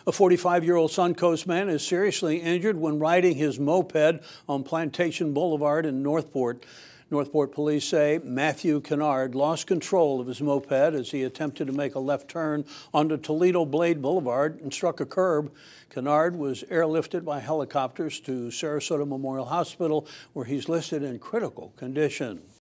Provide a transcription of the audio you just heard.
A 45-year-old Suncoast man is seriously injured when riding his moped on Plantation Boulevard in Northport. Northport police say Matthew Kennard lost control of his moped as he attempted to make a left turn onto Toledo Blade Boulevard and struck a curb. Kennard was airlifted by helicopters to Sarasota Memorial Hospital, where he's listed in critical condition.